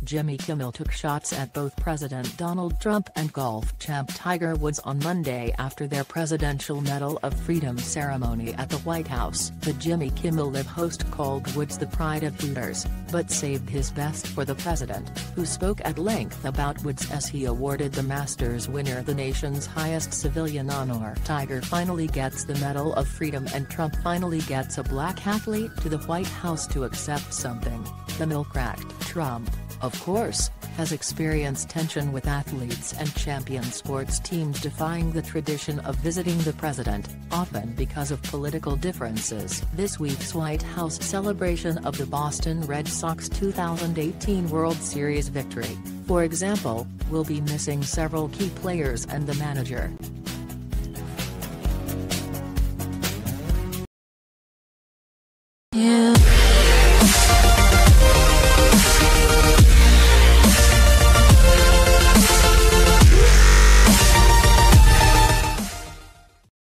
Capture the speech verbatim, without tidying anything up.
Jimmy Kimmel took shots at both President Donald Trump and golf champ Tiger Woods on Monday after their Presidential Medal of Freedom ceremony at the White House. The Jimmy Kimmel Live host called Woods the pride of Hooters, but saved his best for the president, who spoke at length about Woods as he awarded the Masters winner the nation's highest civilian honor. Tiger finally gets the Medal of Freedom and Trump finally gets a black athlete to the White House to accept something, Kimmel cracked. Trump, of course, has experienced tension with athletes and champion sports teams defying the tradition of visiting the president, often because of political differences. This week's White House celebration of the Boston Red Sox two thousand eighteen World Series victory, for example, will be missing several key players and the manager.